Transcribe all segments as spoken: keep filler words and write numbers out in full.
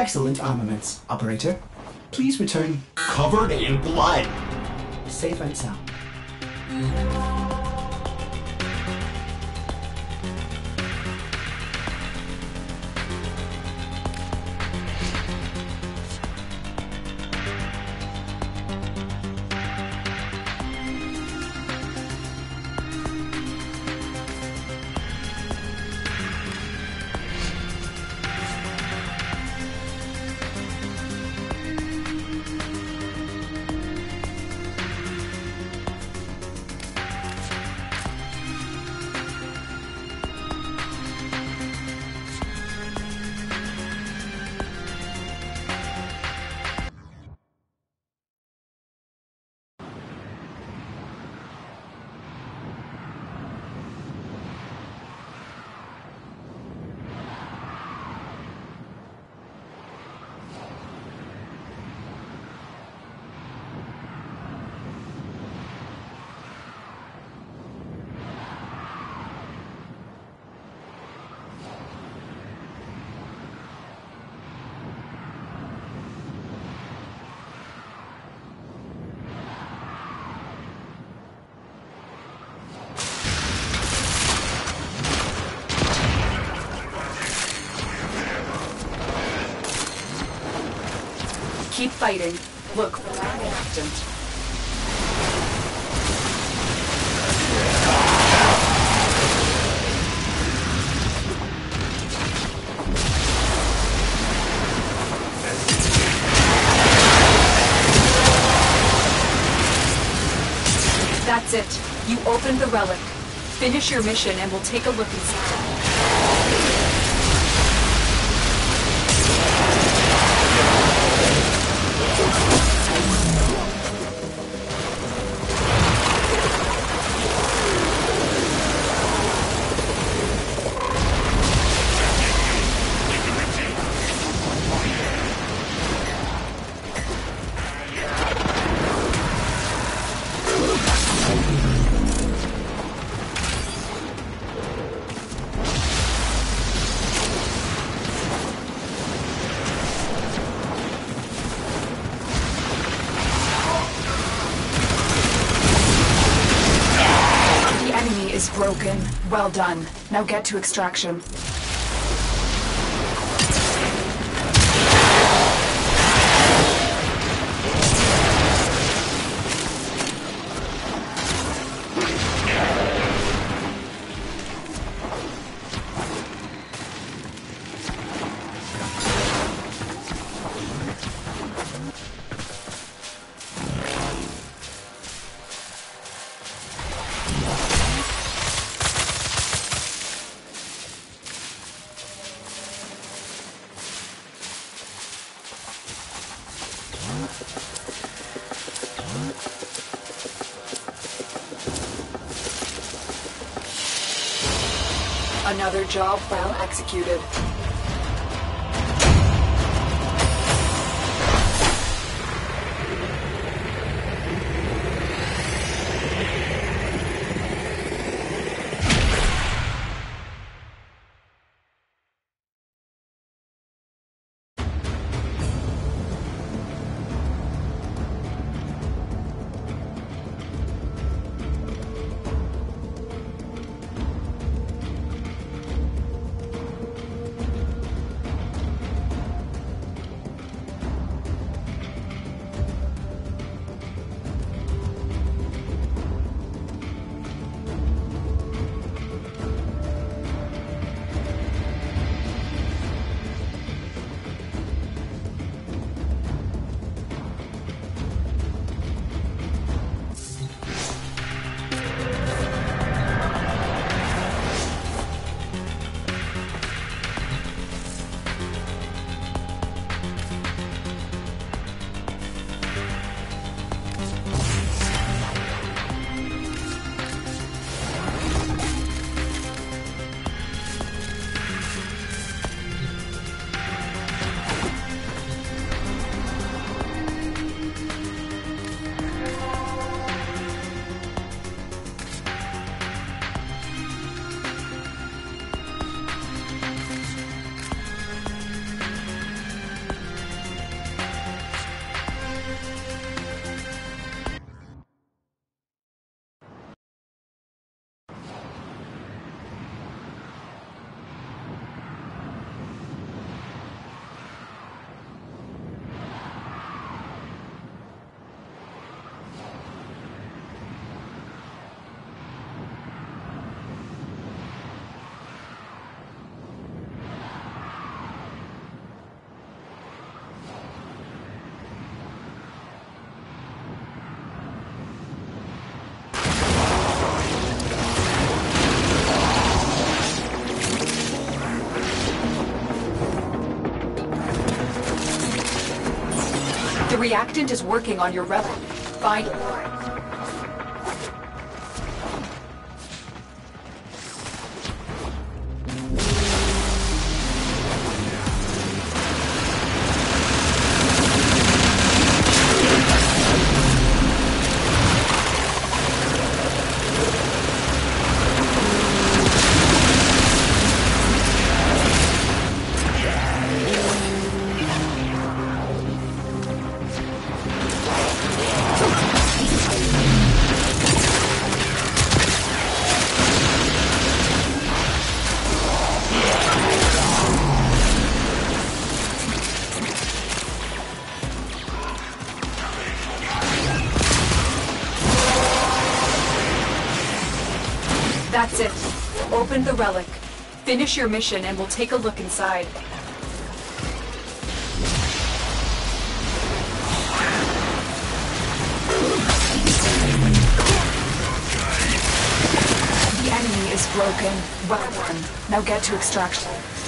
Excellent armaments, operator. Please return Covered in blood. safe and sound. Keep fighting. Look for that reactant. That's it. You opened the relic. Finish your mission and we'll take a look inside. Broken. Well done. Now get to extraction. Another job well executed. reactant is working on your relic. Find... That's it. Open the relic. Finish your mission and we'll take a look inside. The enemy is broken. Well done. Now get to extraction.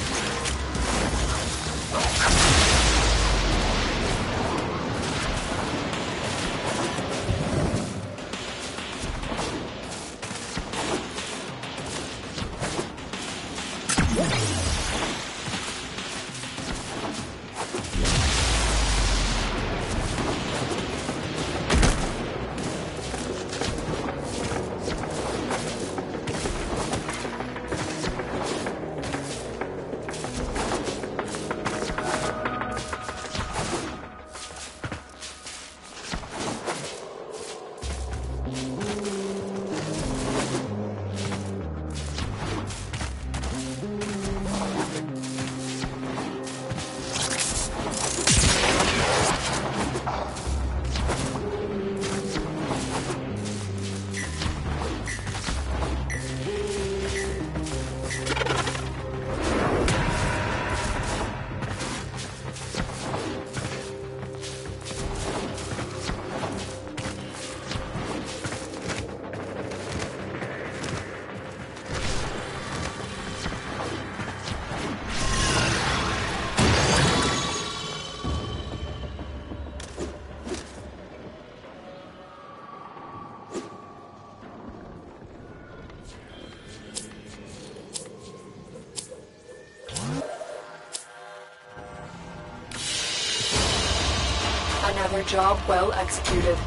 Another job well executed.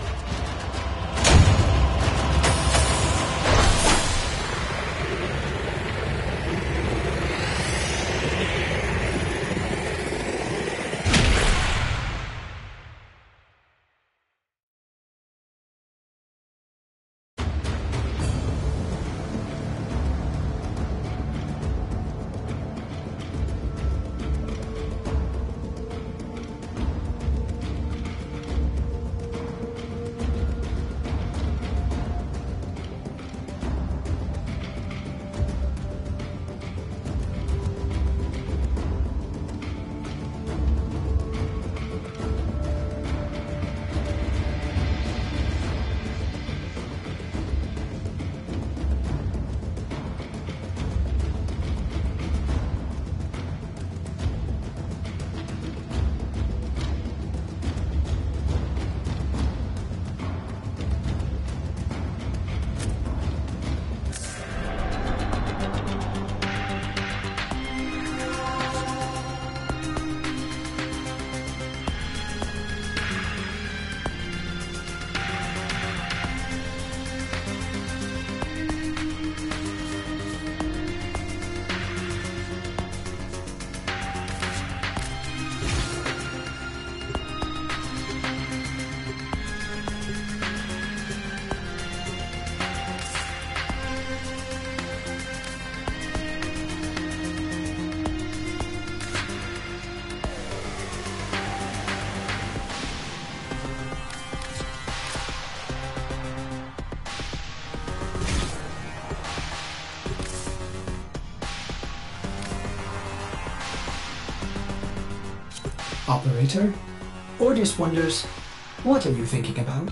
Operator, Ordis wonders, what are you thinking about?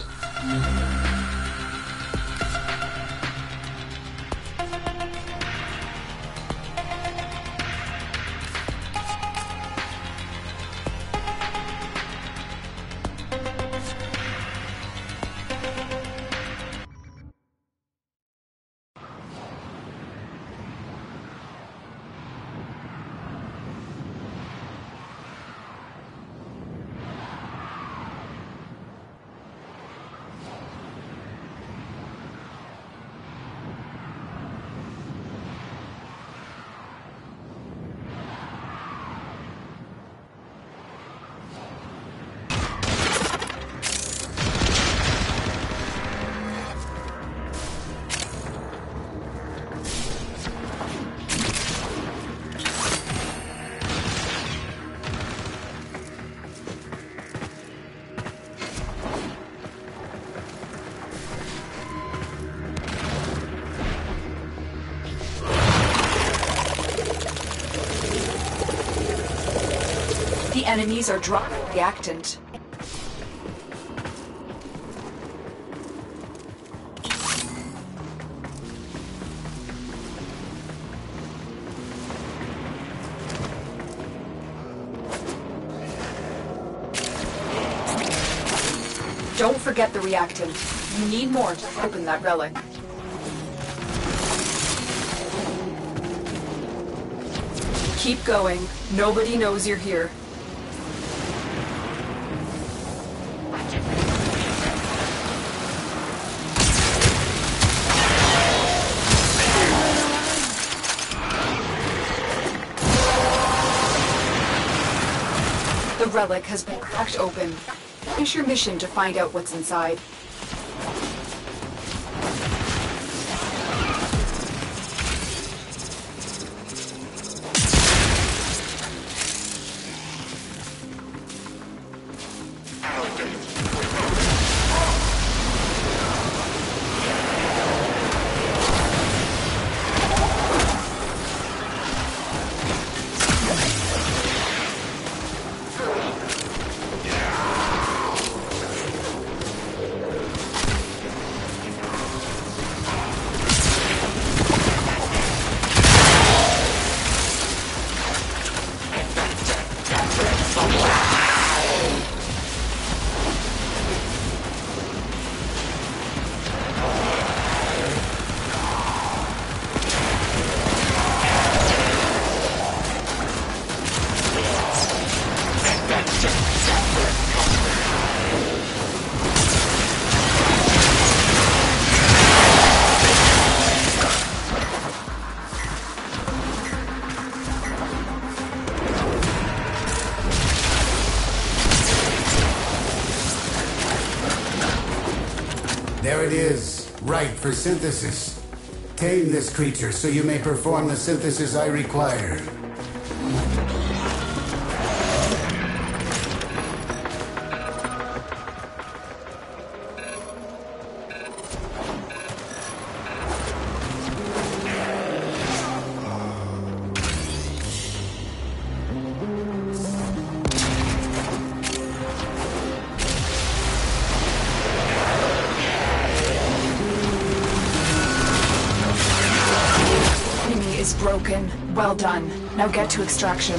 Enemies are dropping reactant. Don't forget the reactant. You need more to open that relic. Keep going. Nobody knows you're here. The relic has been cracked open. Finish your mission to find out what's inside. There it is, right for synthesis. Tame this creature so you may perform the synthesis I require. Broken. Well done. Now get to extraction.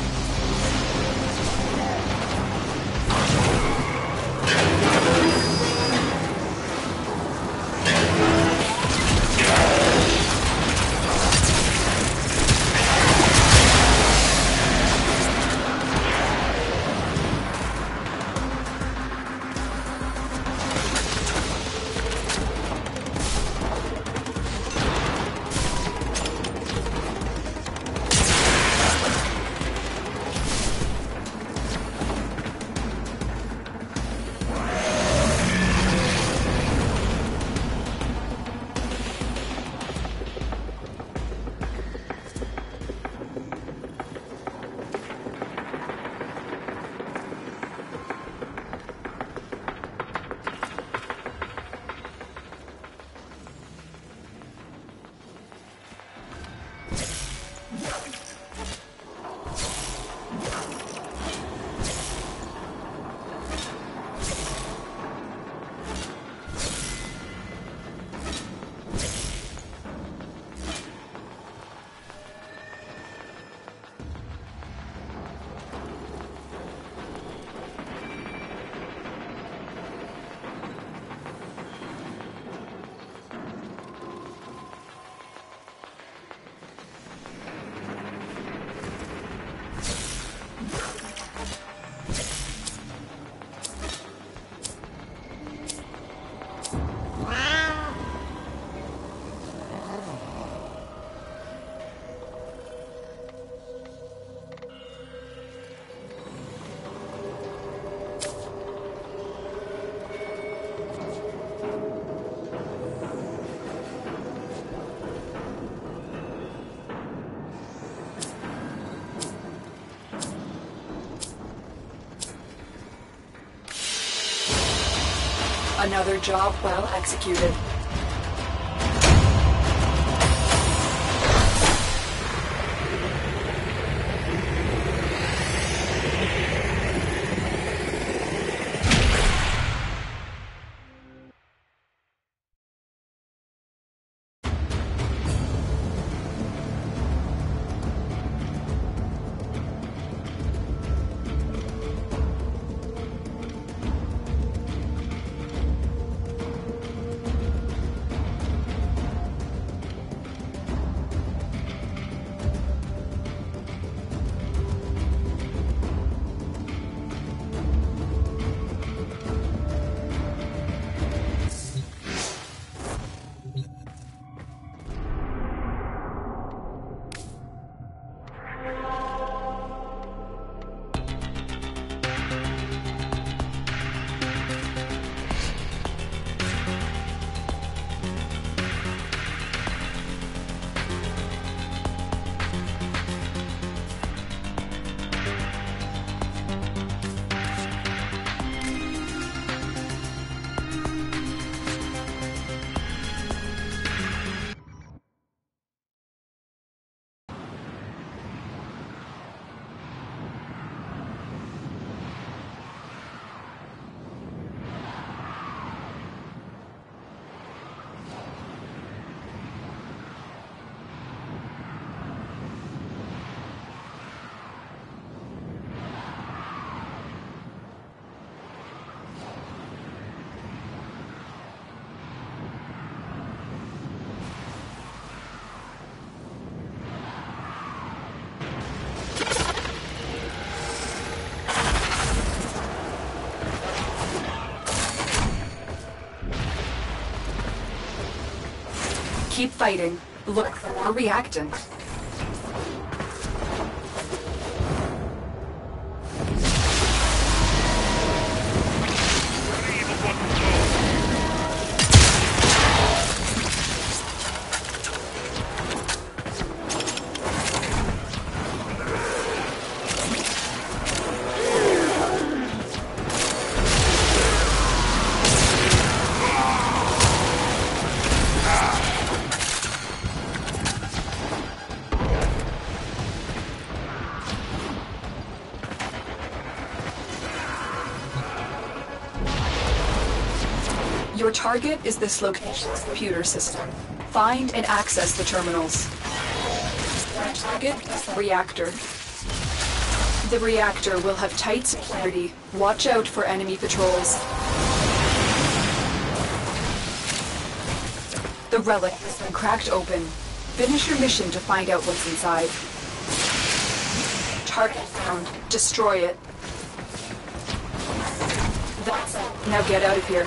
Another job well executed. Keep fighting. Look for a reactant. Your target is this location's computer system. Find and access the terminals. Target is the reactor. The reactor will have tight security. Watch out for enemy patrols. The relic has been cracked open. Finish your mission to find out what's inside. Target found. Destroy it. That's it. Now get out of here.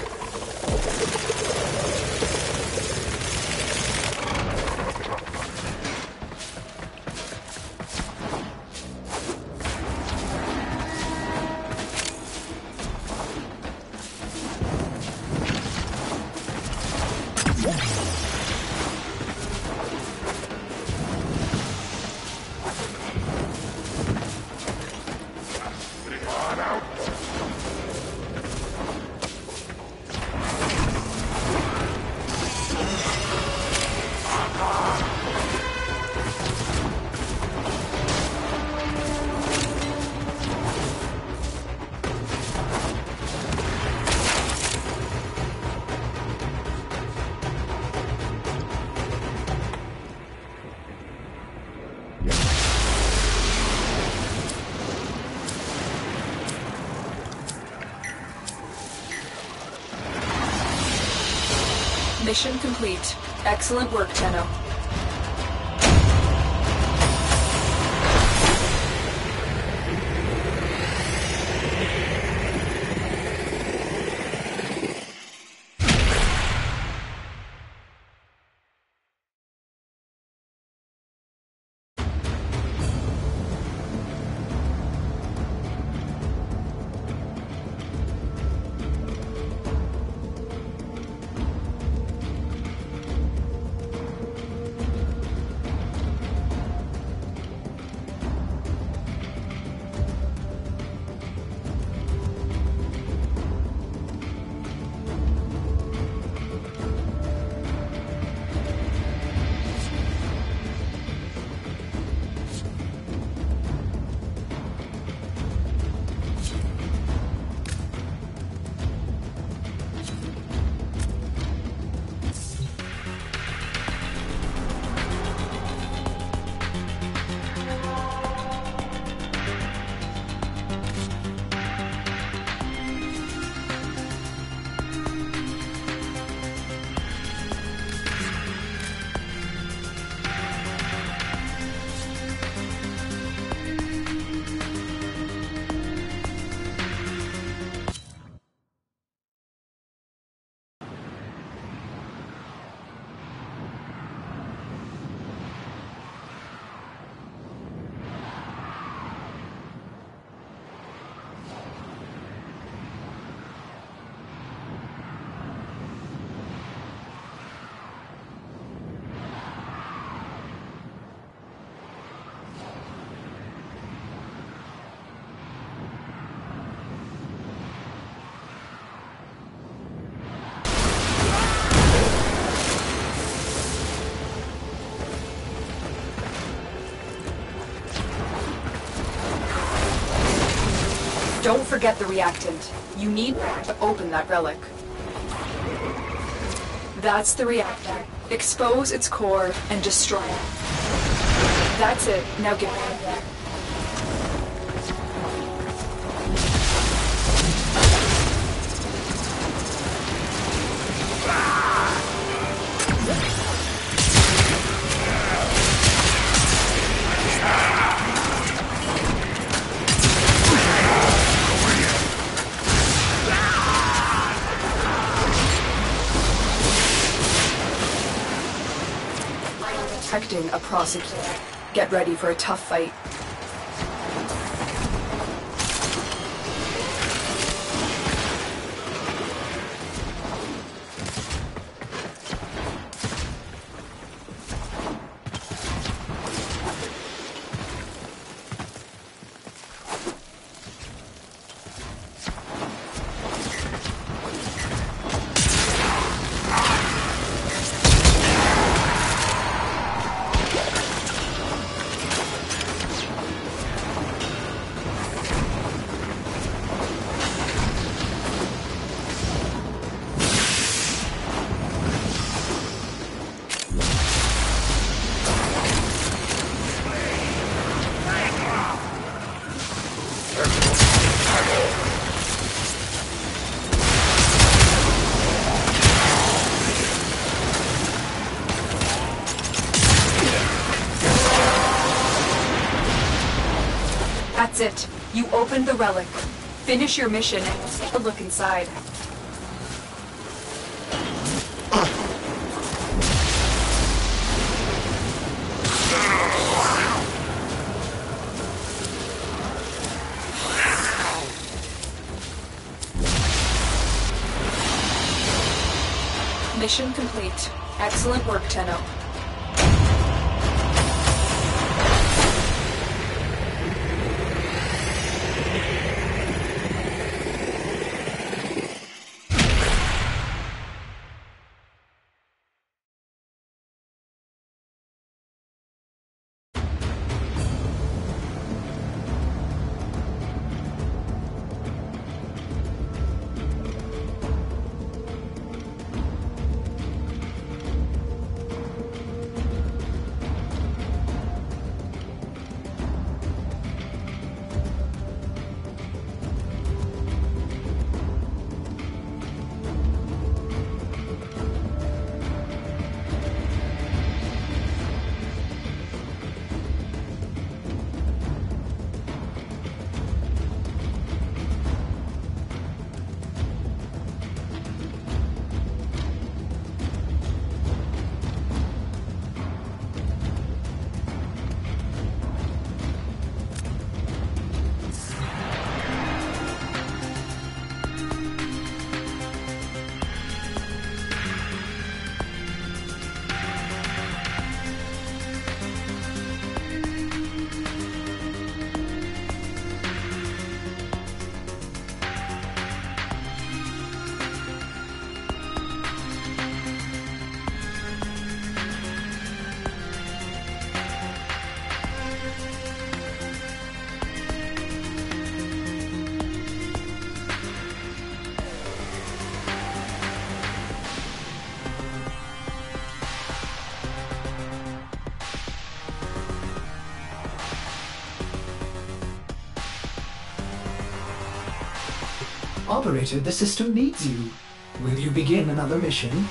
Mission complete. Excellent work, Tenno. Don't forget the reactant. You need to open that relic. That's the reactor. Expose its core and destroy it. That's it. Now get out of there. protecting a prosecutor. Get ready for a tough fight. That's it. You opened the relic. Finish your mission and we'll take a look inside. Mission complete. Excellent work, Tenno. Operator, the system needs you. Will you begin another mission?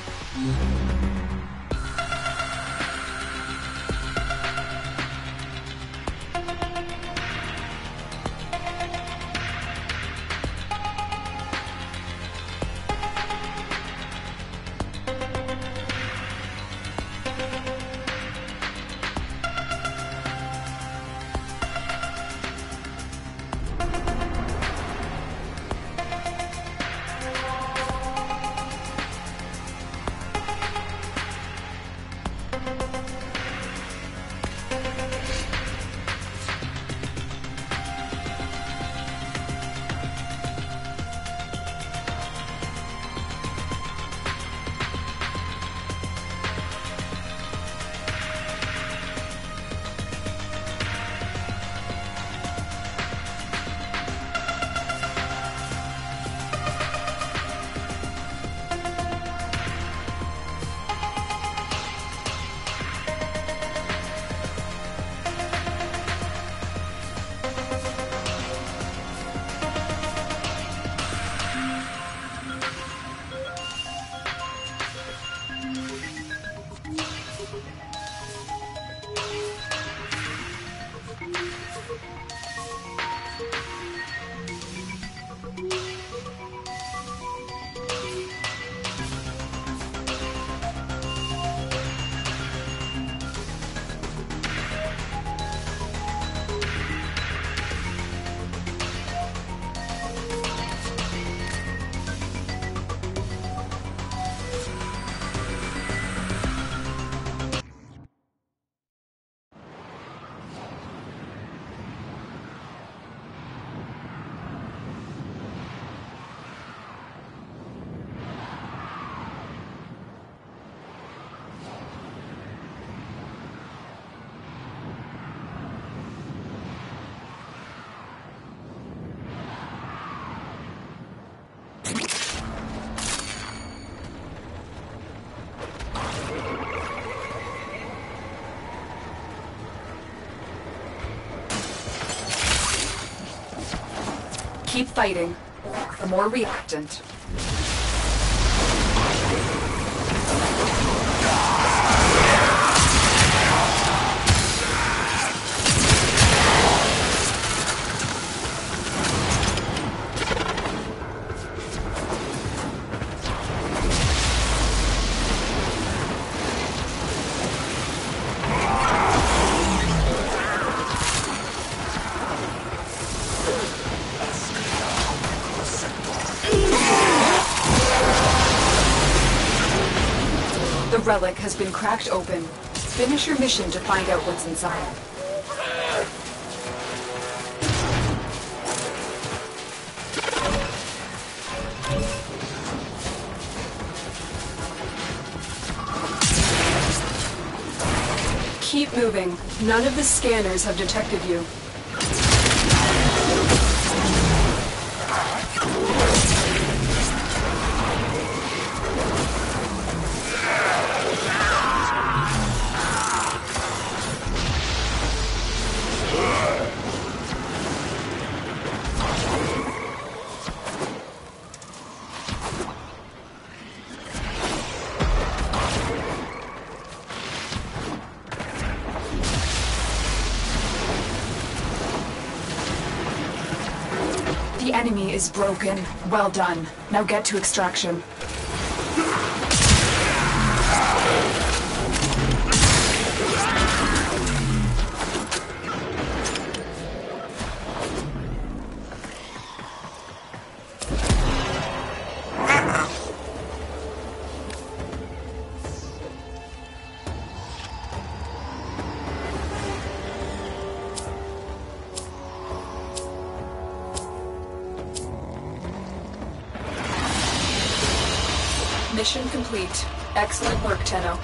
Keep fighting. For more reactant. The relic has been cracked open. Finish your mission to find out what's inside. Keep moving. None of the scanners have detected you. The enemy is broken. Well done. Now get to extraction. Mission complete. Excellent work, Tenno.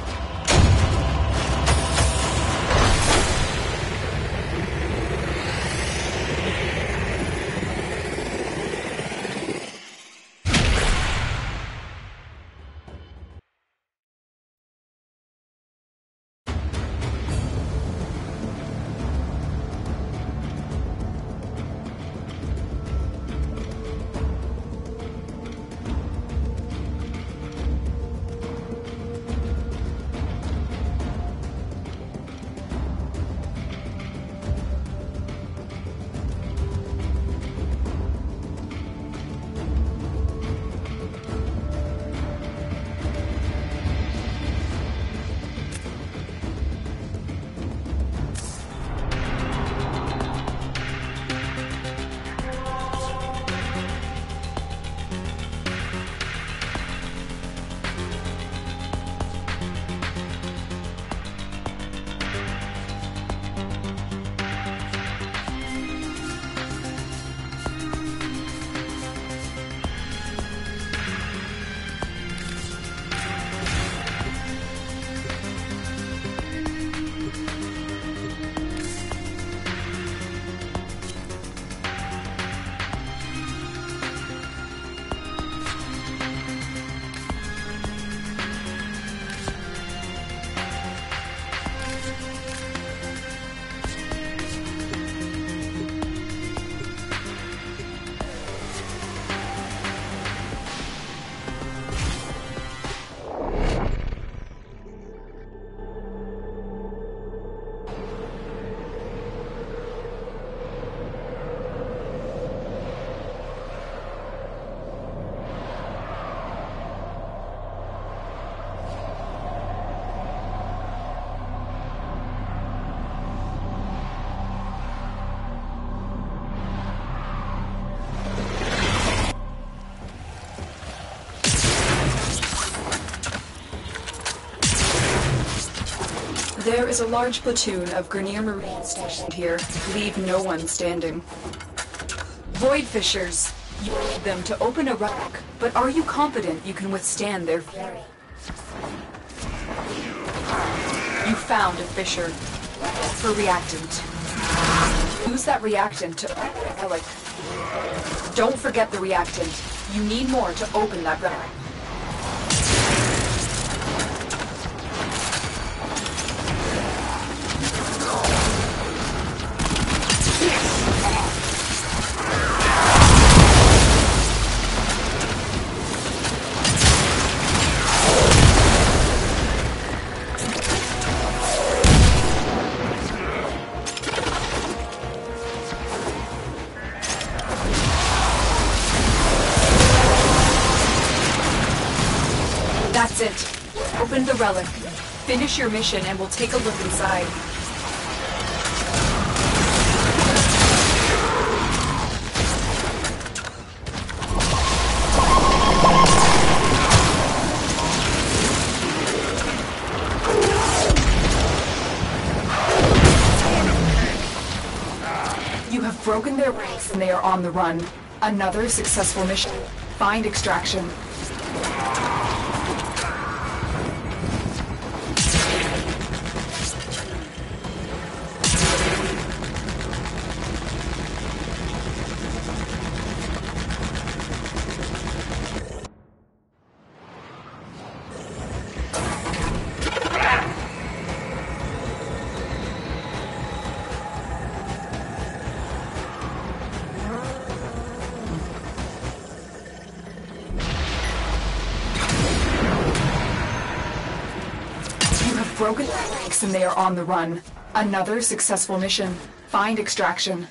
There is a large platoon of Grineer Marines stationed here. Leave no one standing. Void Fishers. You need them to open a relic, but are you confident you can withstand their fury? You found a fissure. For reactant. Use that reactant to open the relic. Don't forget the reactant. You need more to open that relic. That's it. Open the relic. Finish your mission and we'll take a look inside. You have broken their ranks and they are on the run. Another successful mission. Find extraction. Broken ranks and they are on the run. Another successful mission. Find extraction.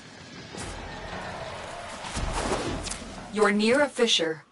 You're near a fissure.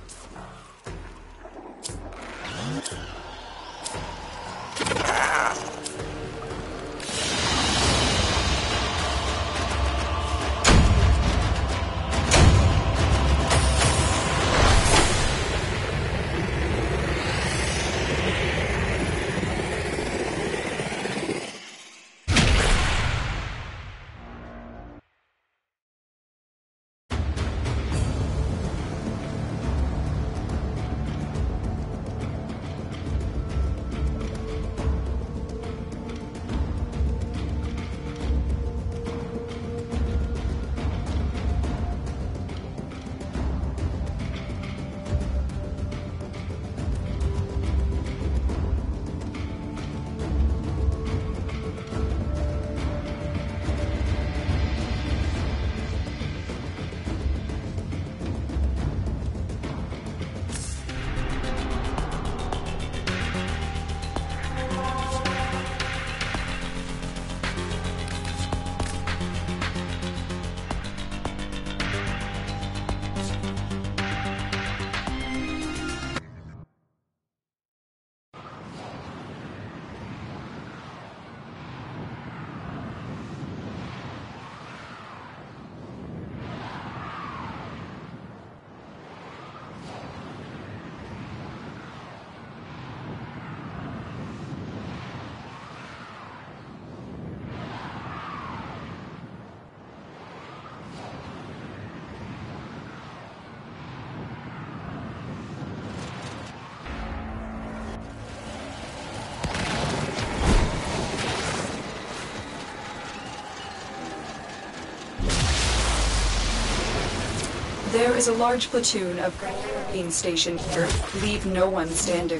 There is a large platoon of being stationed here. Leave no one standing.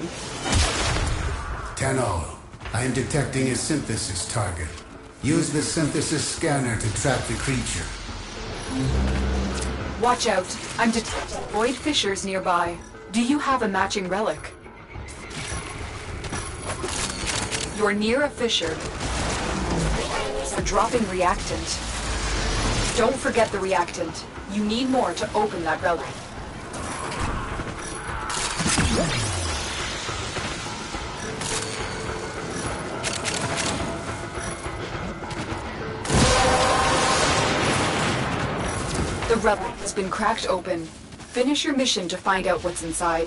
Tenno, I am detecting a synthesis target. Use the synthesis scanner to track the creature. Watch out. I'm detecting void fissures nearby. Do you have a matching relic? You're near a fissure. We're dropping reactant. Don't forget the reactant. You need more to open that relic. The relic has been cracked open. Finish your mission to find out what's inside.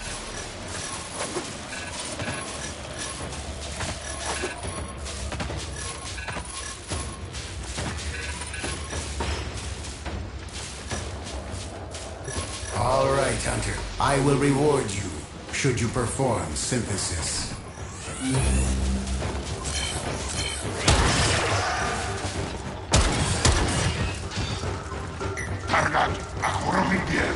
All right, Hunter. I will reward you, should you perform synthesis. Targat, ahorramidier.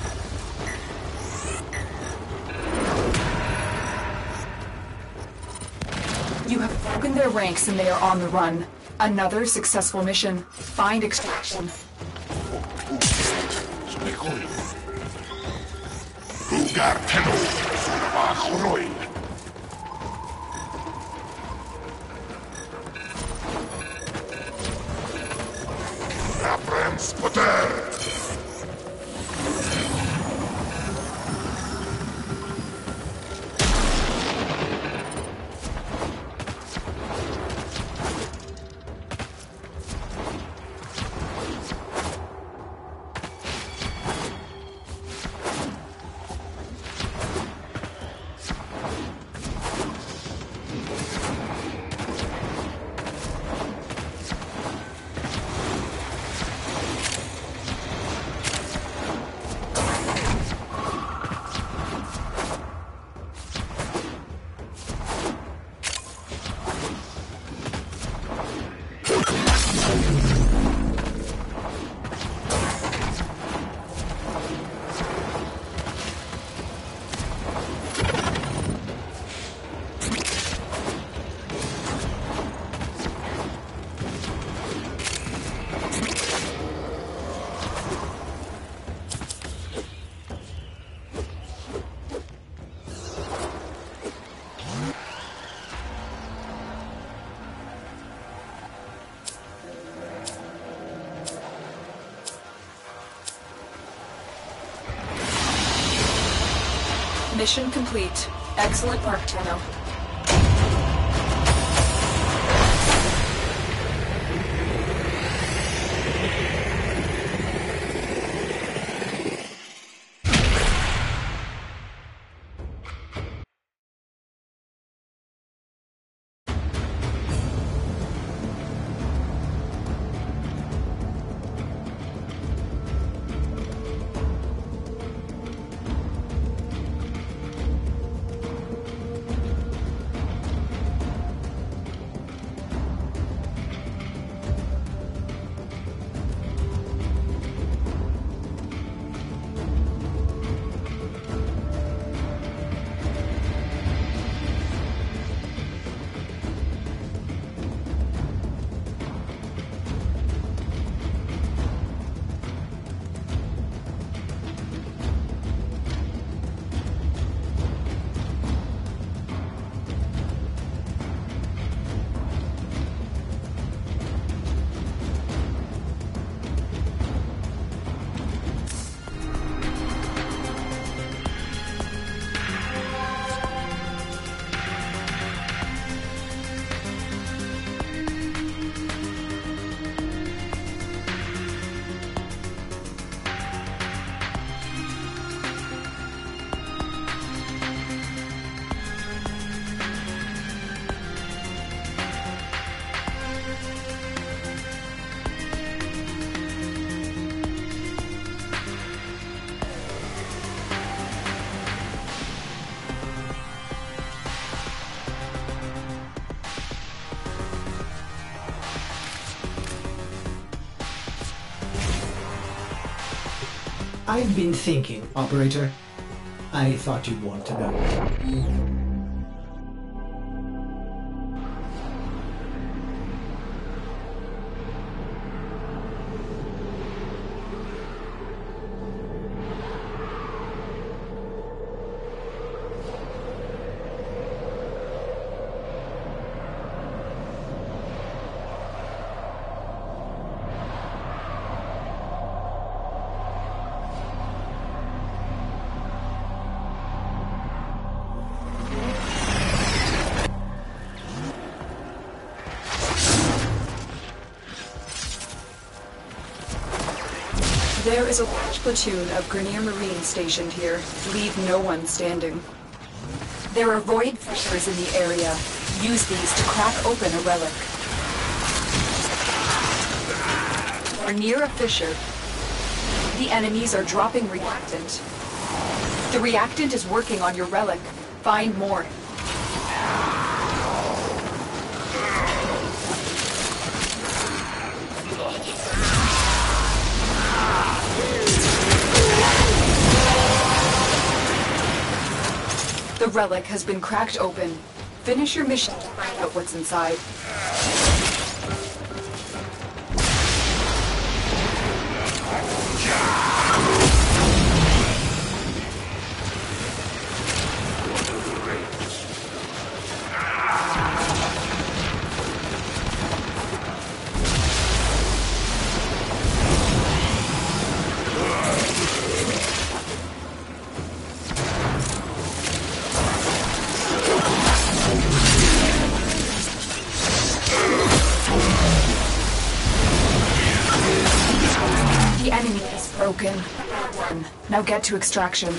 You have broken their ranks and they are on the run. Another successful mission. Find extraction. Lugar Tenno, Sulva Abrams Potter. Mission complete. Excellent work, Tenno. I've been thinking, Operator. I thought you'd want to know. There is a large platoon of Grineer Marines stationed here. Leave no one standing. There are void fissures in the area. Use these to crack open a relic. We're near a fissure. The enemies are dropping reactant. The reactant is working on your relic. Find more. The relic has been cracked open. Finish your mission to find out what's inside. The enemy is broken. Now get to extraction.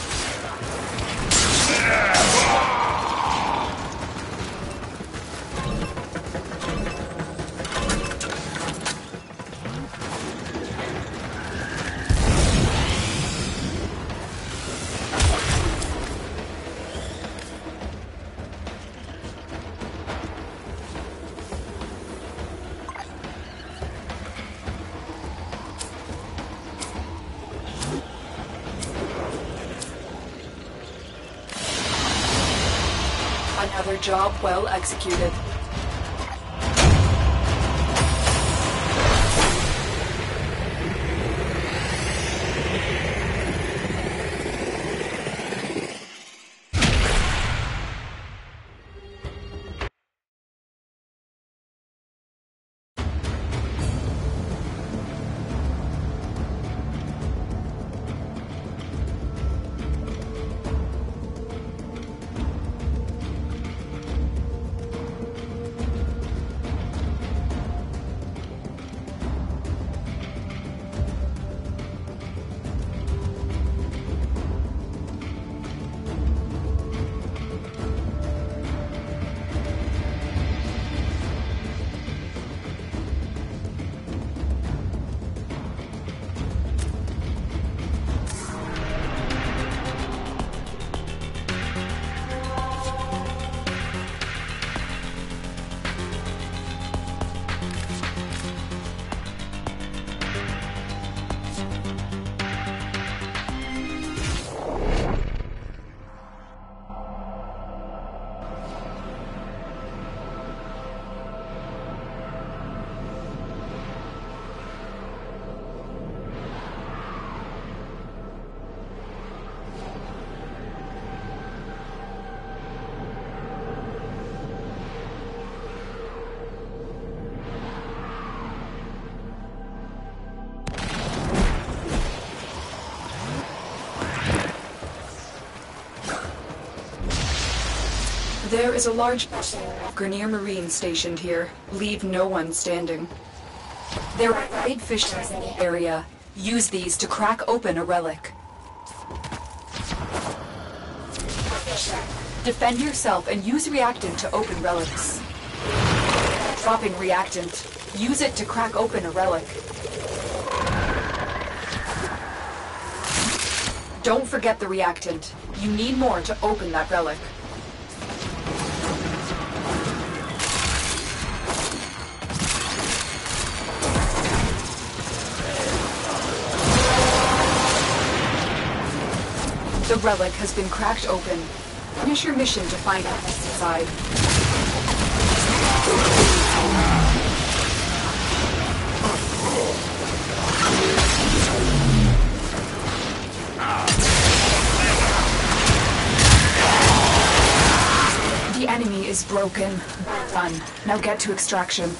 Another job well executed. There is a large Grineer Marine stationed here. Leave no one standing. There are big fish in the area. Use these to crack open a relic. Defend yourself and use reactant to open relics. Dropping reactant. Use it to crack open a relic. Don't forget the reactant. You need more to open that relic. The relic has been cracked open. Finish your mission to find out what's inside. The enemy is broken. Done. Now get to extraction.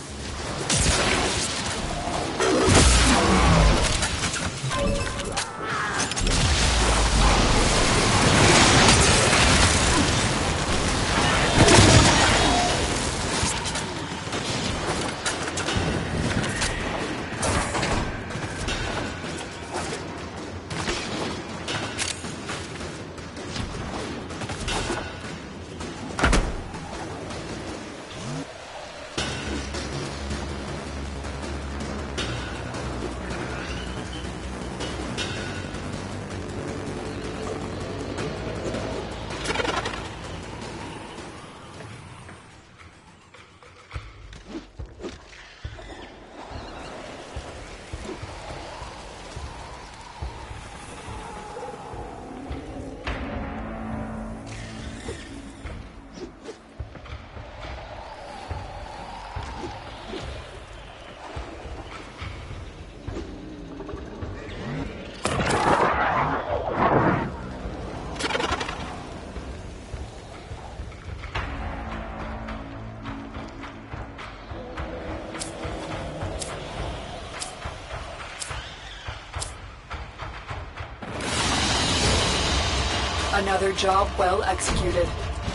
Another job well executed.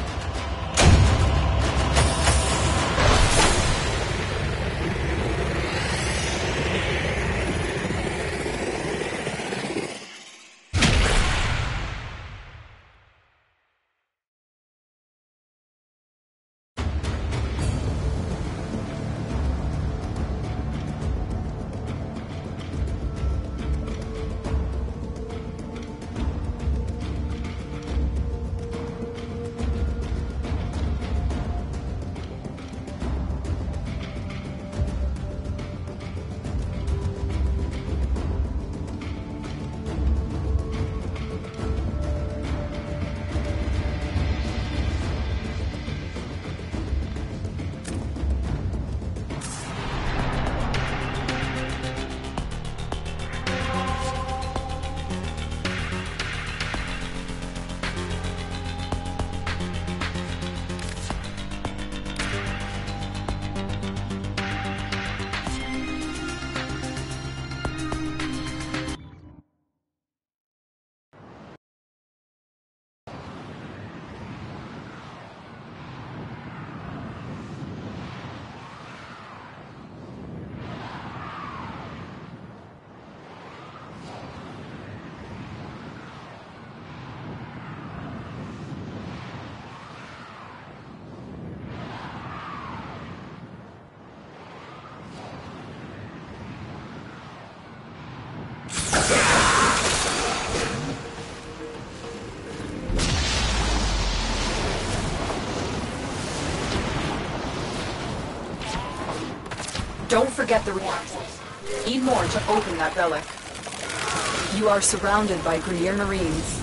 Don't forget the reactor. Need more to open that relic. You are surrounded by Grineer Marines.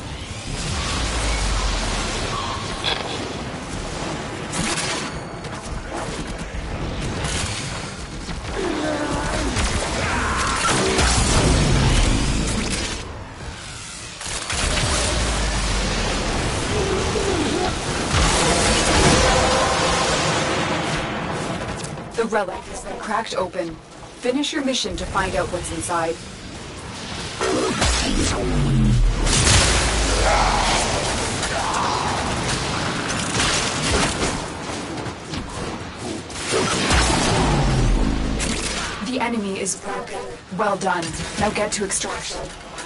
The relic has been cracked open. Finish your mission to find out what's inside. is broken. Well done. Now get to extraction.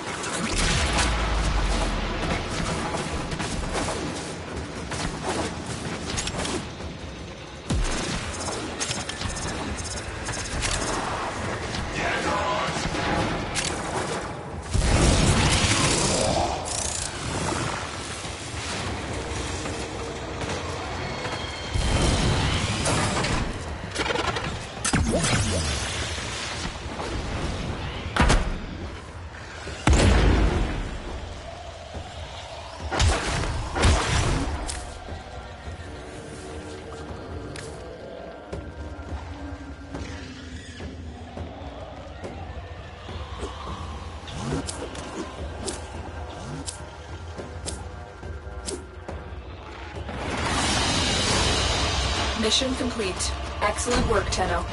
Mission complete. Excellent work, Tenno.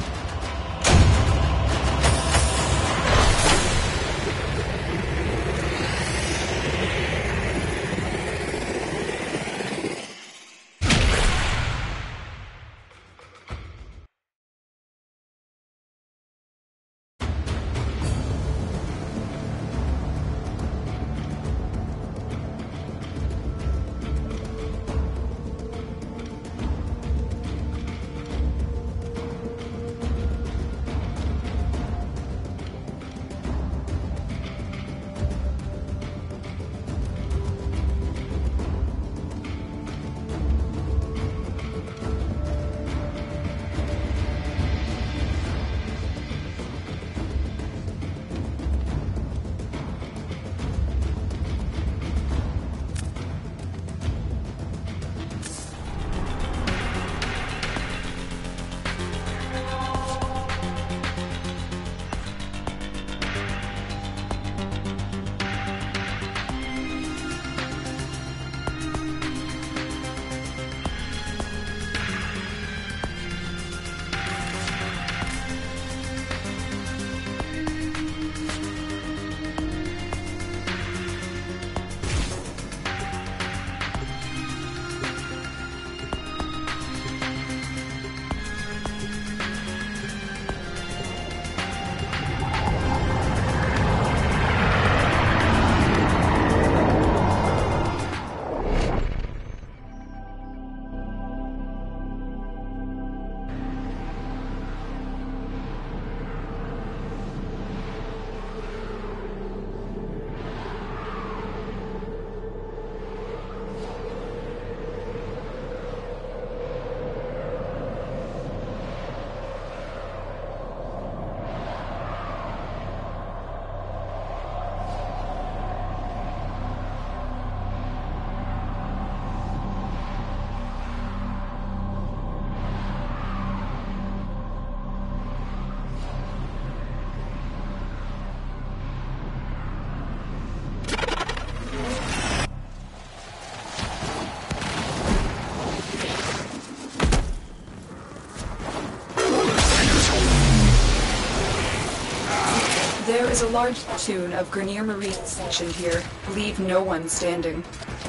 There is a large platoon of Grineer Marines stationed here. Leave no one standing.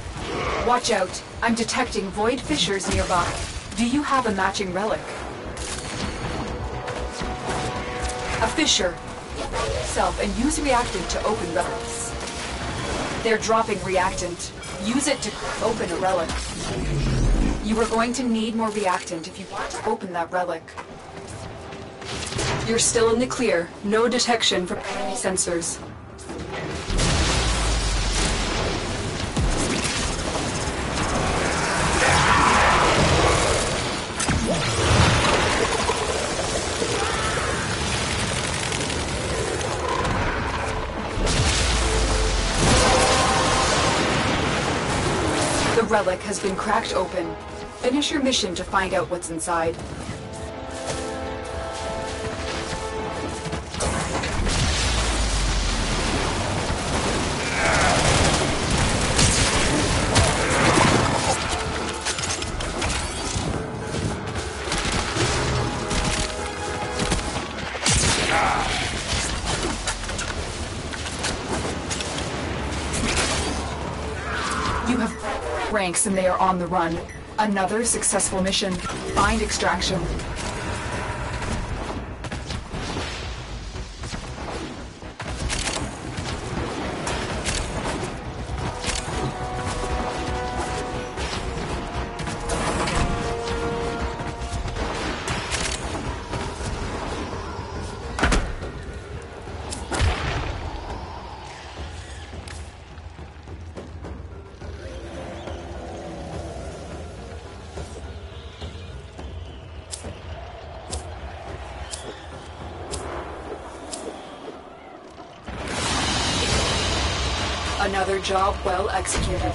Watch out! I'm detecting void fissures nearby. Do you have a matching relic? A fissure. Self and use reactant to open relics. They're dropping reactant. Use it to open a relic. You are going to need more reactant if you want to open that relic. You're still in the clear. No detection from enemy sensors. The relic has been cracked open. Finish your mission to find out what's inside. You have ranks and they are on the run. Another successful mission. Find extraction. Another job well executed.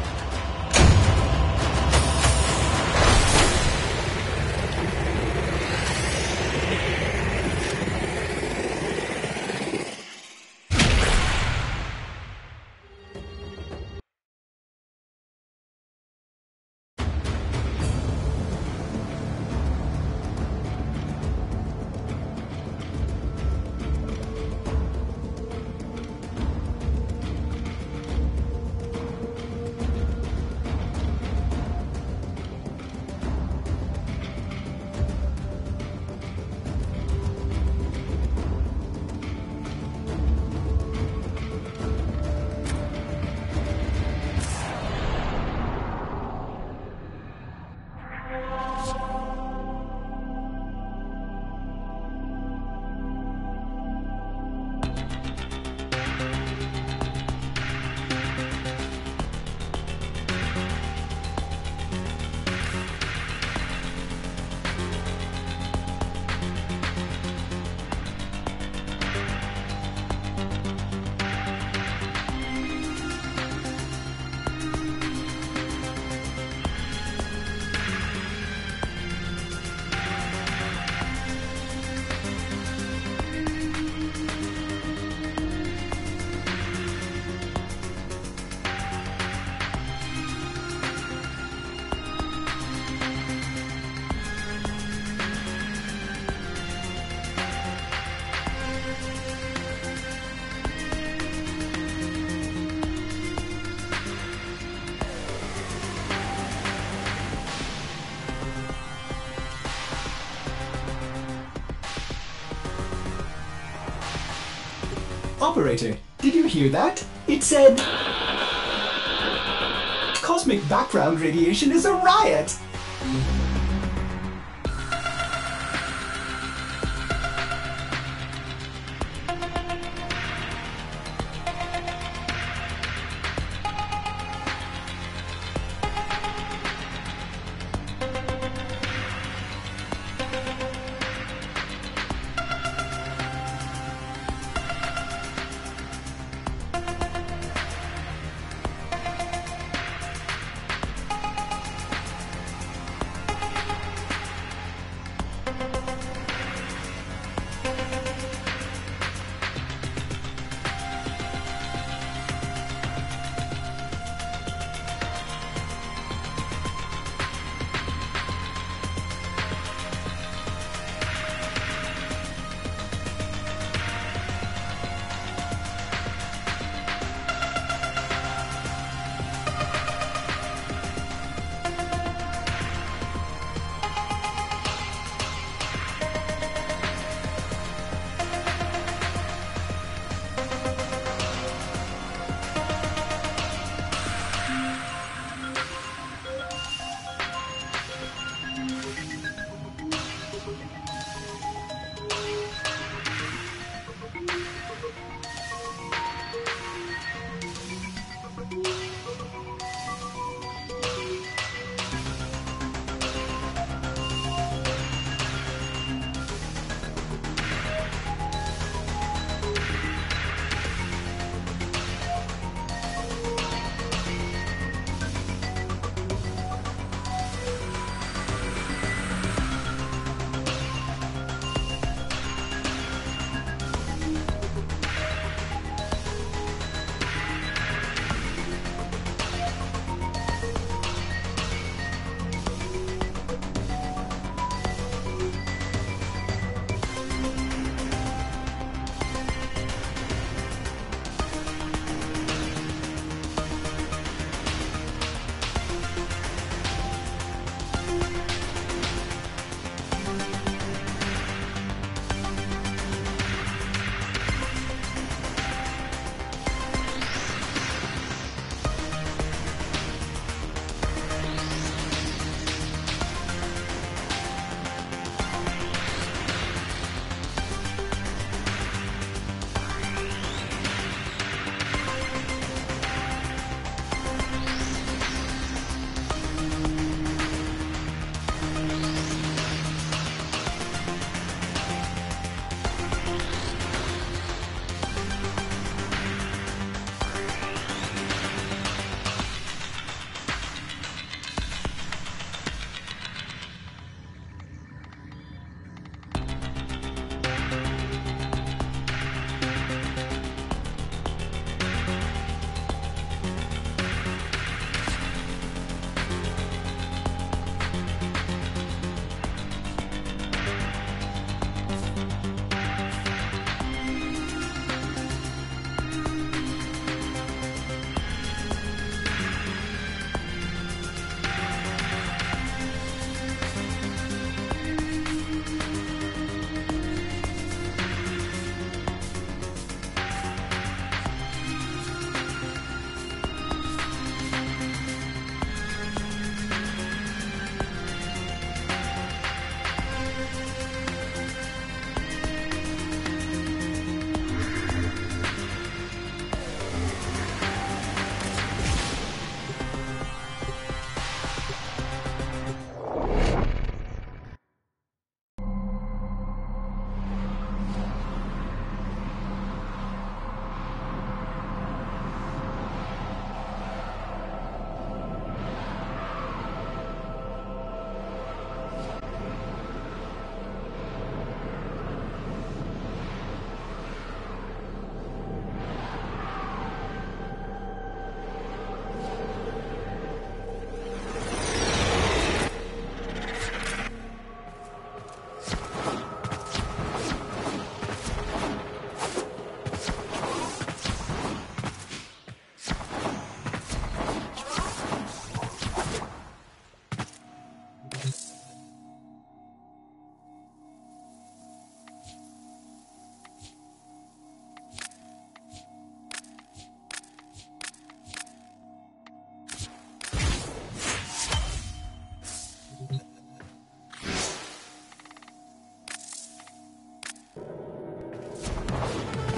Operator, did you hear that? It said... Cosmic background radiation is a riot!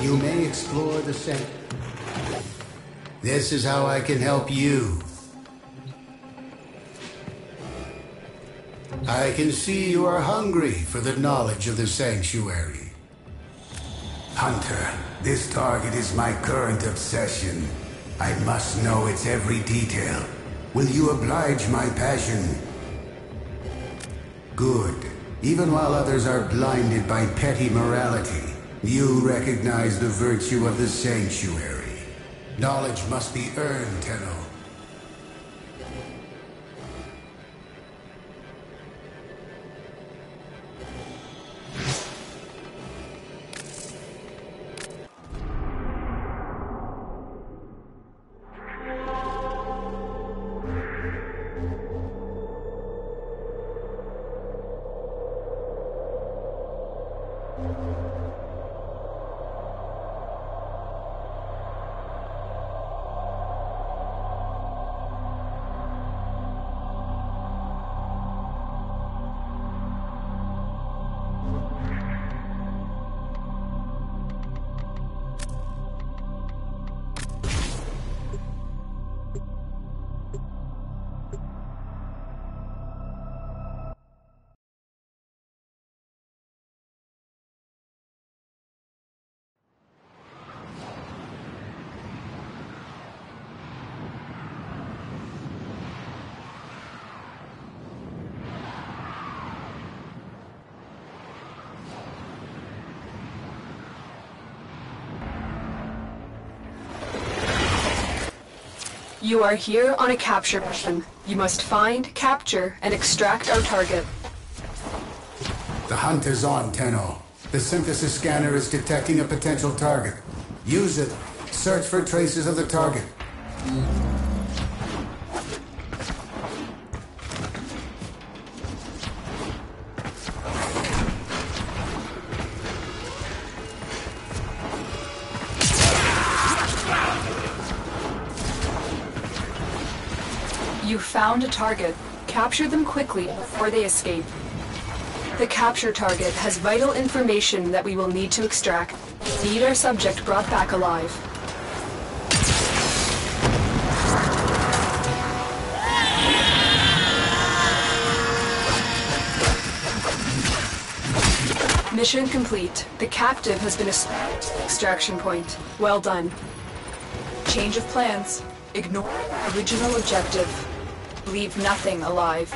you may explore the center. This is how I can help you. I can see you are hungry for the knowledge of the Sanctuary. Hunter, this target is my current obsession. I must know its every detail. Will you oblige my passion? Good. Even while others are blinded by petty morality, you recognize the virtue of the Sanctuary. Knowledge must be earned, Tenno. You are here on a capture mission. You must find, capture, and extract our target. The hunt is on, Tenno. The synthesis scanner is detecting a potential target. Use it. Search for traces of the target. You found a target. Capture them quickly before they escape. The capture target has vital information that we will need to extract. Need our subject brought back alive. Mission complete. The captive has been assigned to the extraction point. Well done. Change of plans. Ignore original objective. Leave nothing alive.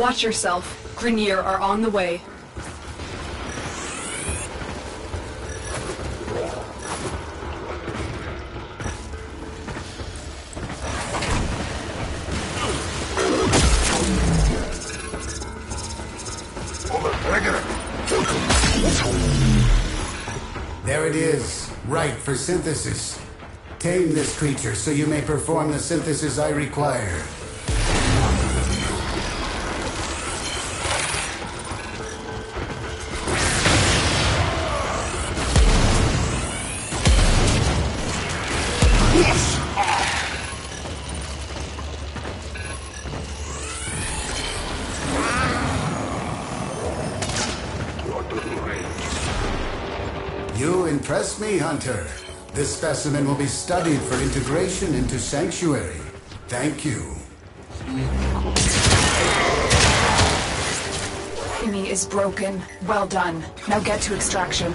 Watch yourself. Grineer are on the way. There it is, ripe for synthesis. Tame this creature so you may perform the synthesis I require. You impress me, Hunter. This specimen will be studied for integration into Sanctuary. Thank you. Enemy is broken. Well done. Now get to extraction.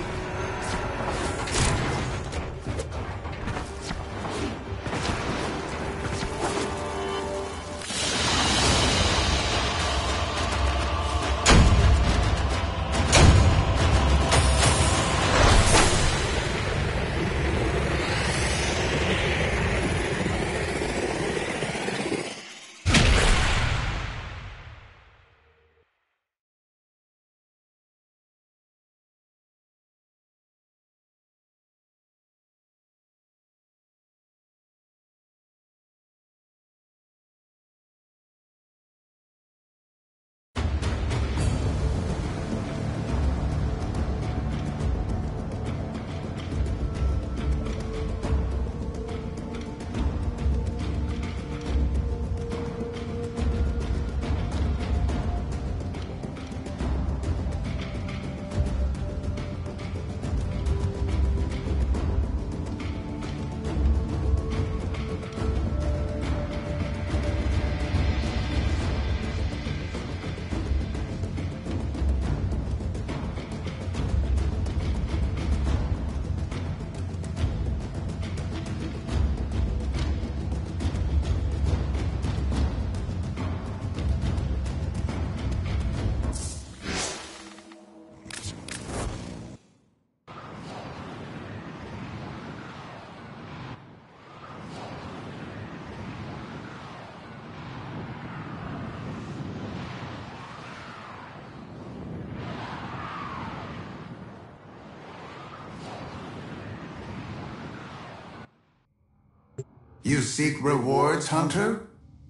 You seek rewards, Hunter?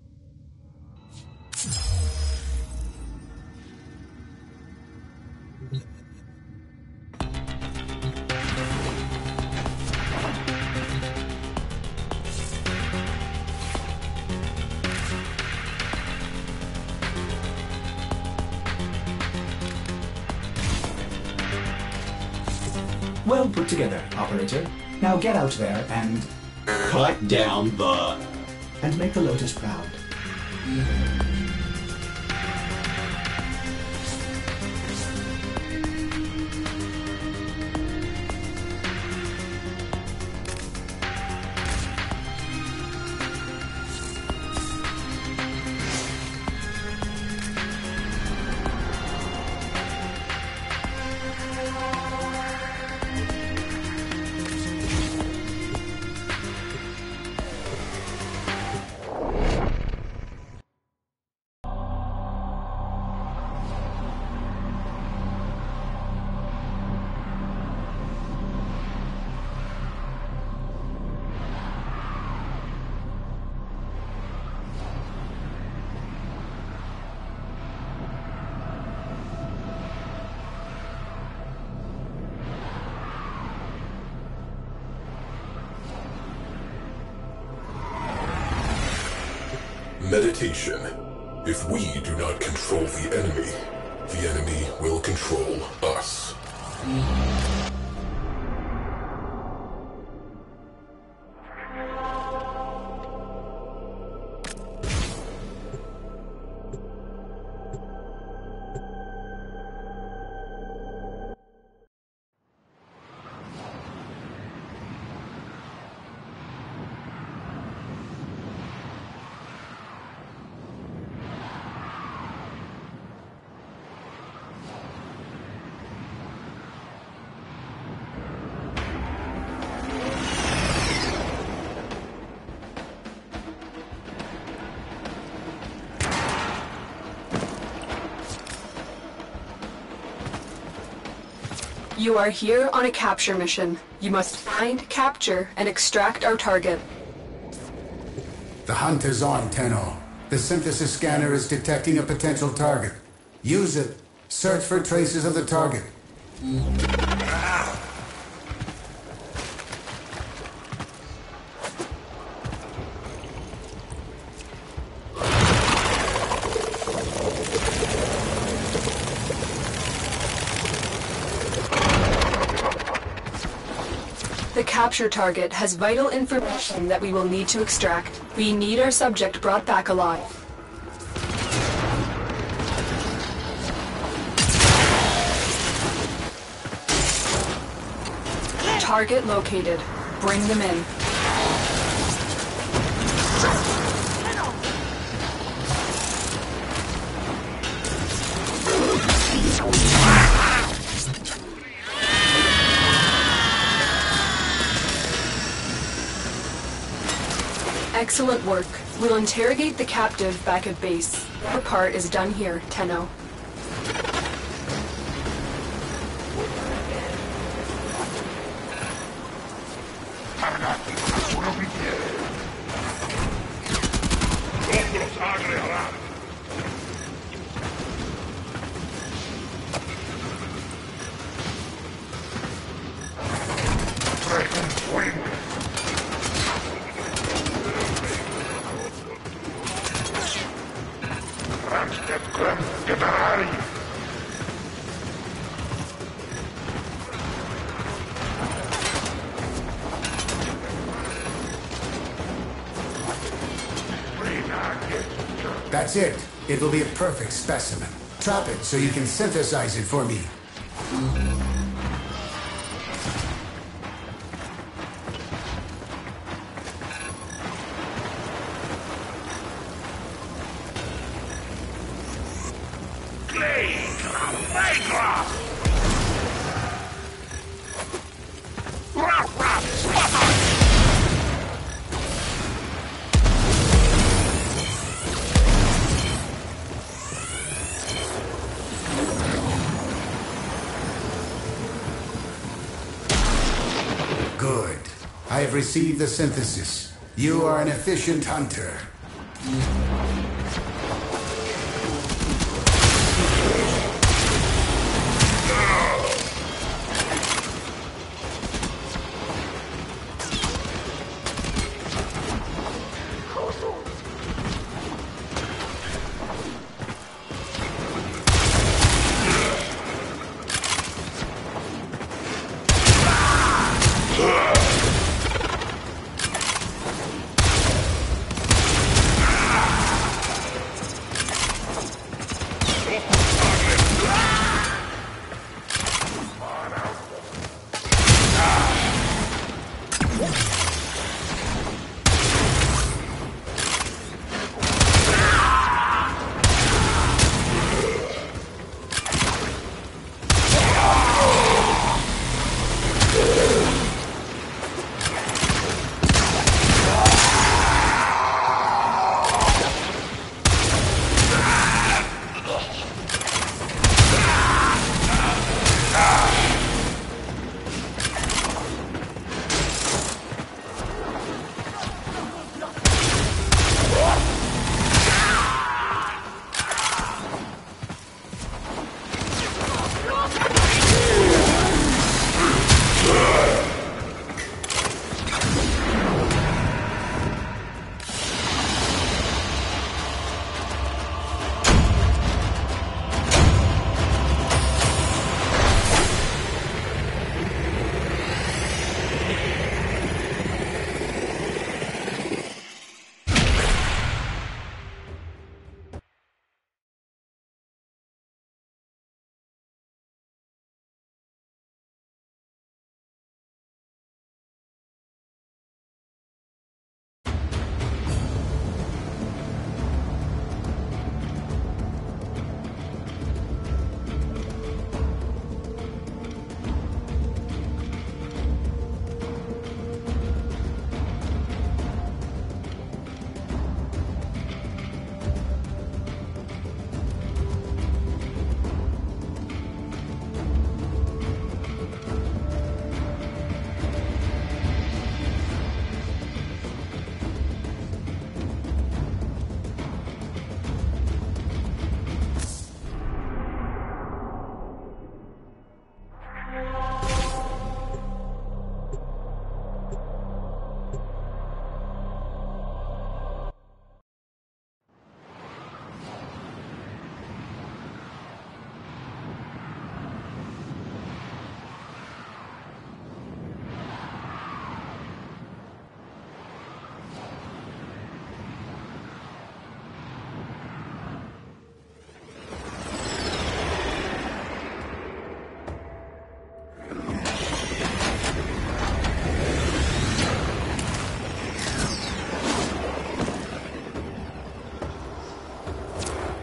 Well put together, Operator. Now get out there and... Cut down the... and make the Lotus proud. Meditation. If we do not control the enemy, the enemy will control us. You are here on a capture mission. You must find, capture, and extract our target. The hunt is on, Tenno. The synthesis scanner is detecting a potential target. Use it. Search for traces of the target. The capture target has vital information that we will need to extract. We need our subject brought back alive. Target located. Bring them in. Excellent work. We'll interrogate the captive back at base. Our part is done here, Tenno. That's it. It will be a perfect specimen. Trap it so you can synthesize it for me. Good. I have received the synthesis. You are an efficient hunter.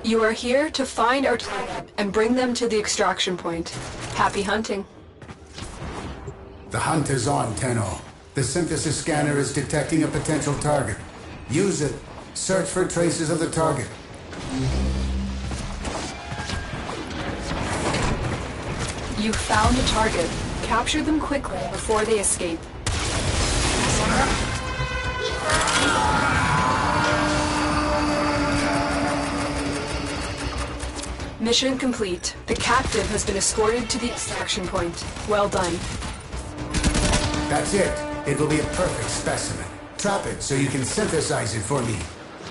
You are here to find our target and bring them to the extraction point. Happy hunting. The hunt is on, Tenno. The synthesis scanner is detecting a potential target. Use it. Search for traces of the target. You found a target. Capture them quickly before they escape. Mission complete. The captive has been escorted to the extraction point. Well done. That's it. It will be a perfect specimen. Trap it so you can synthesize it for me.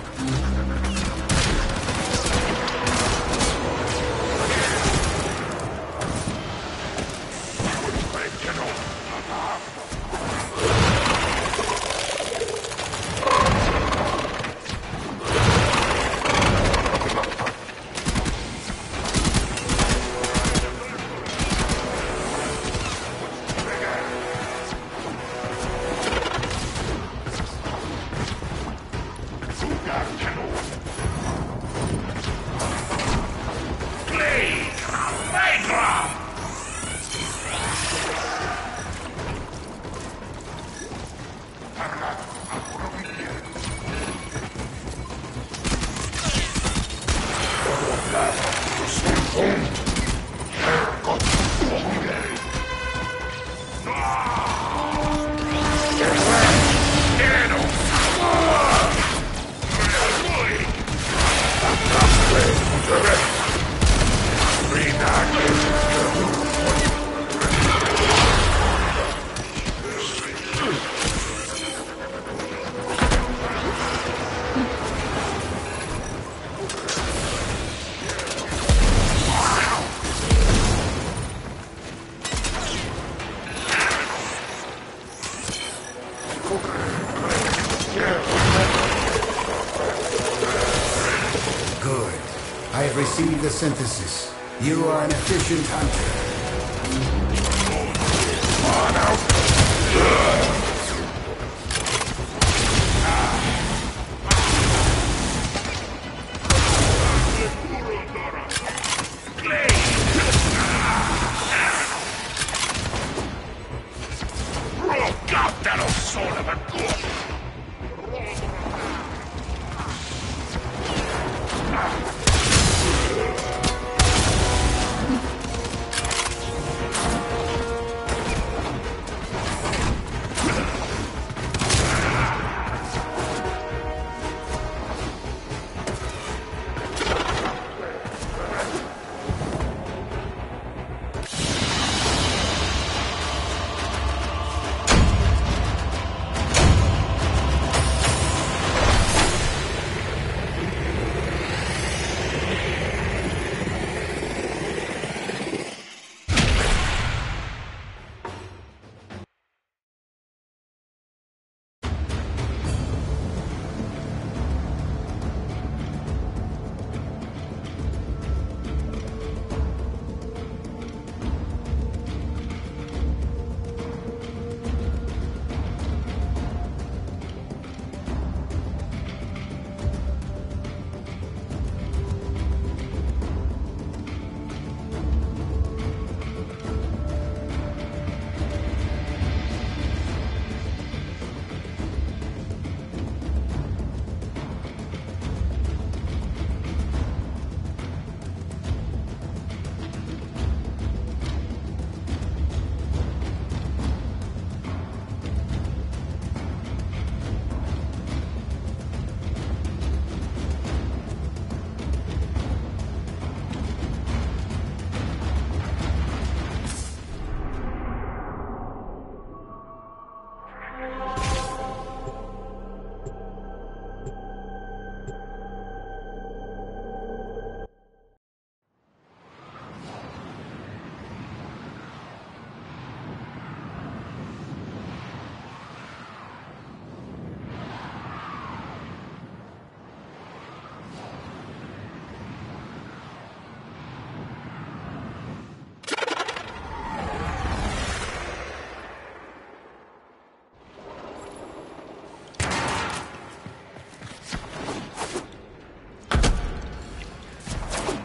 Good. I have received the synthesis. You are an efficient hunter.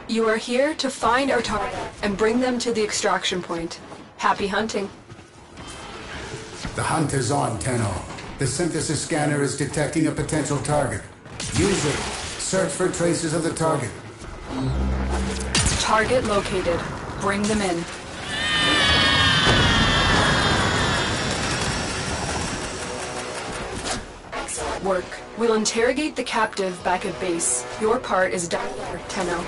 You are here to find our target and bring them to the extraction point. Happy hunting. The hunt is on, Tenno. The synthesis scanner is detecting a potential target. Use it. Search for traces of the target. Target located. Bring them in. Excellent work. We'll interrogate the captive back at base. Your part is done here, Tenno.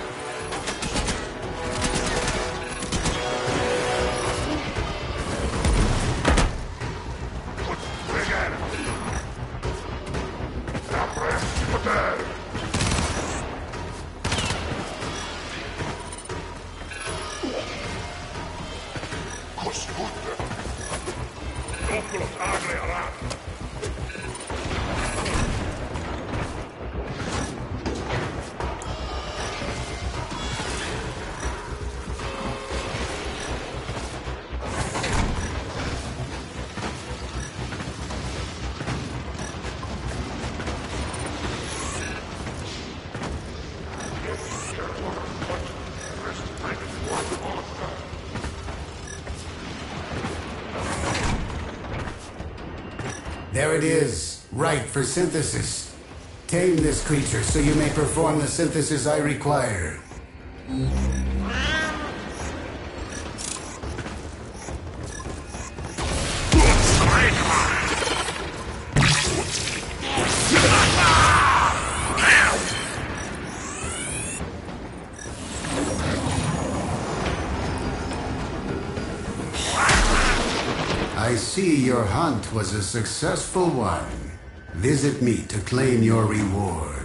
There it is, ripe for synthesis. Tame this creature so you may perform the synthesis I require. I see your hunt was a successful one. Visit me to claim your reward.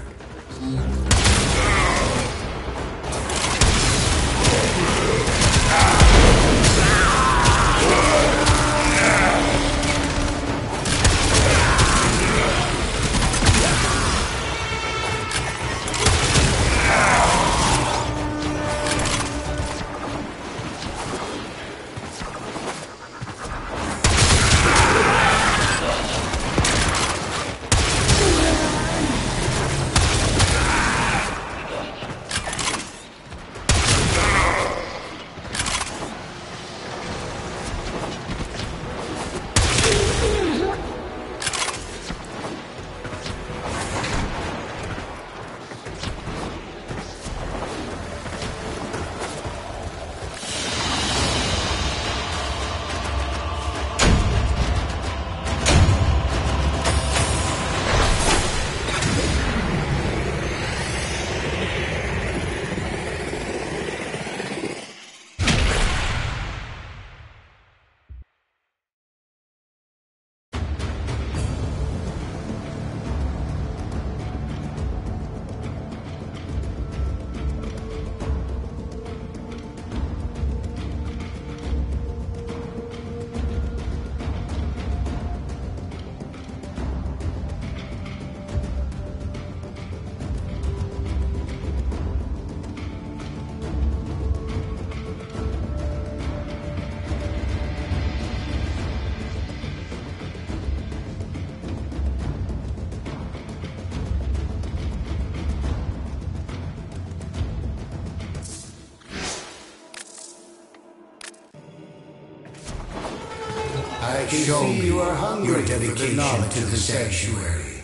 I can show me you are hungry your dedication to the sanctuary.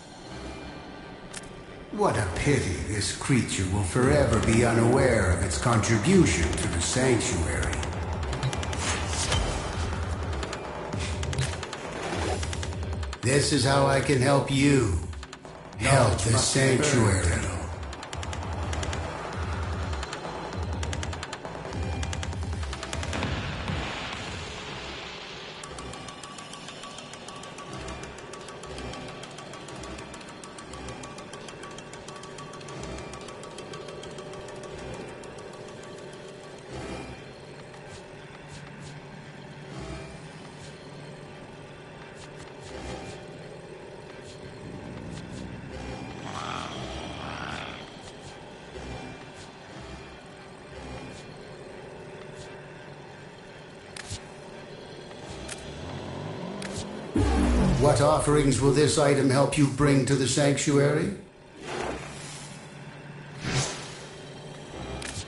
What a pity this creature will forever be unaware of its contribution to the sanctuary. This is how I can help you. Help the sanctuary. What offerings will this item help you bring to the sanctuary?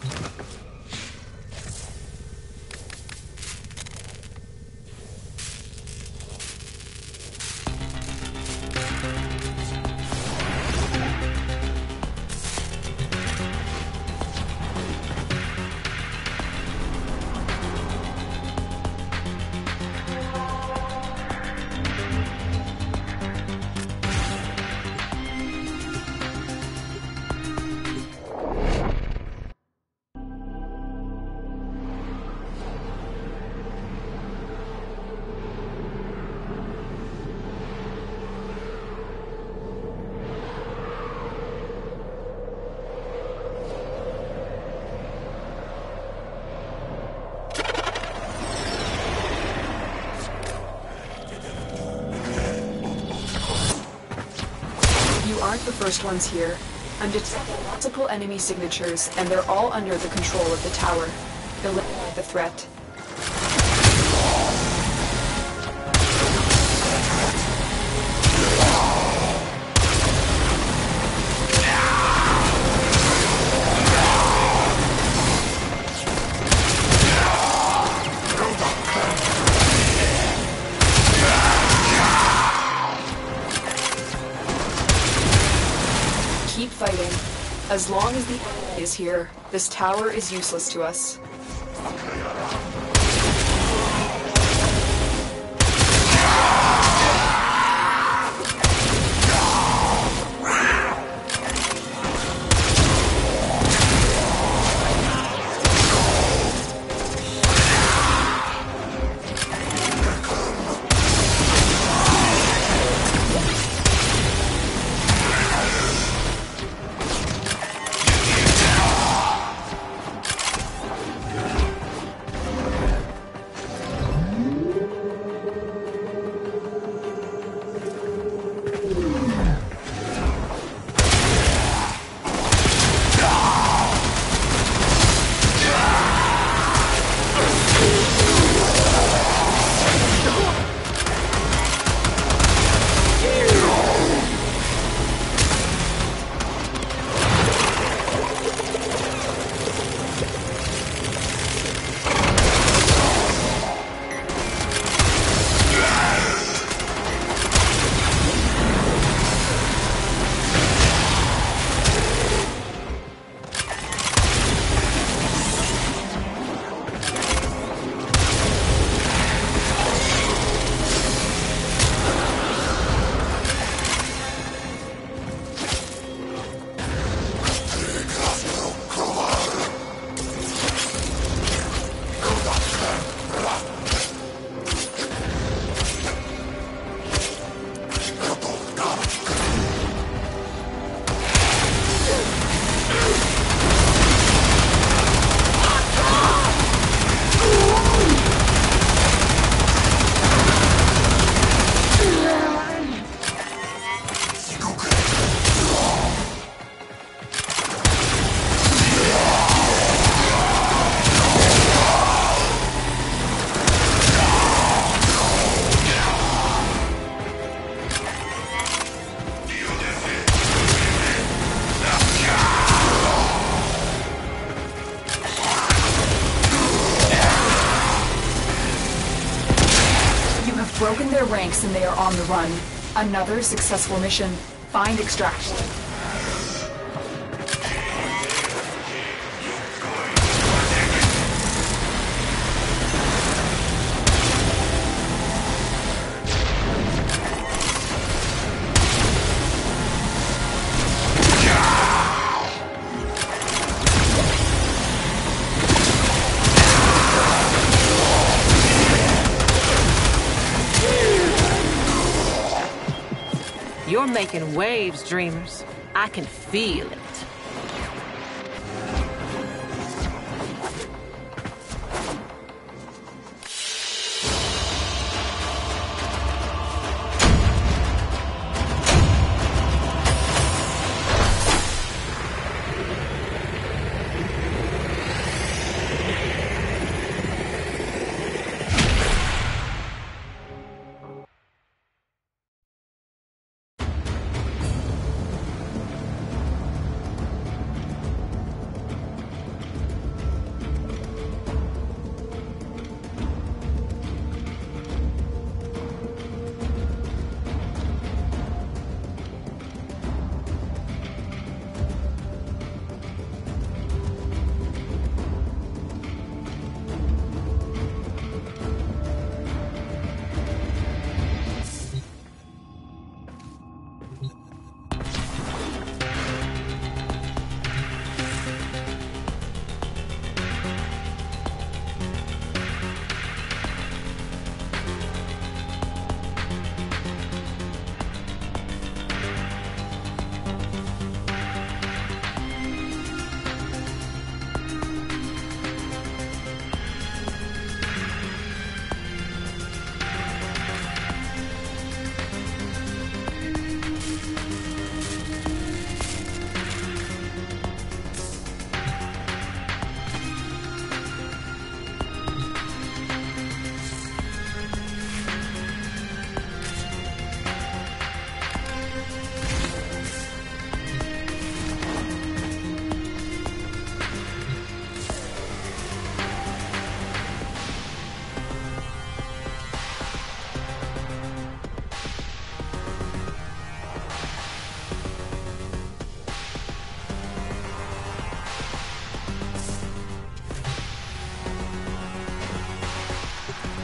Aren't the first ones here. I'm detecting multiple enemy signatures, and they're all under the control of the tower. Eliminate the threat. Keep fighting. As long as the enemy is here, this tower is useless to us. Broken their ranks and they are on the run. Another successful mission. Find extraction. You're making waves, dreamers. I can feel it.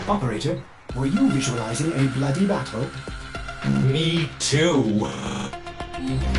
Operator, were you visualizing a bloody battle? Me too.